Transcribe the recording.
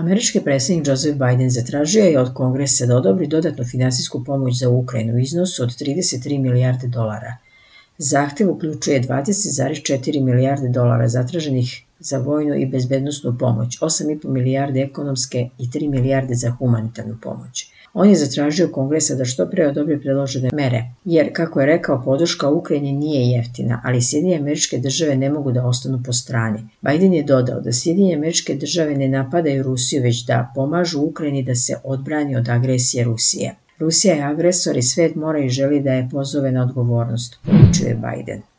Američki predsjednik Joseph Biden zatražio je od Kongresa da odobri dodatnu finansijsku pomoć za Ukrajinu u iznosu od 33 milijarde dolara. Zahtjev uključuje 20,4 milijarde dolara zatraženih za vojnu i bezbednosnu pomoć, 8,5 milijarde ekonomske i 3 milijarde za humanitarnu pomoć. On je zatražio Kongresa da što pre odobri predložene mere, jer, kako je rekao, podrška Ukrajini nije jeftina, ali Sjedinjene Američke Države ne mogu da ostanu po strani. Biden je dodao da Sjedinjene Američke Države ne napadaju Rusiju, već da pomažu Ukrajini da se odbrani od agresije Rusije. Rusija je agresor i svet mora i želi da je pozove na odgovornost, poručuje Biden.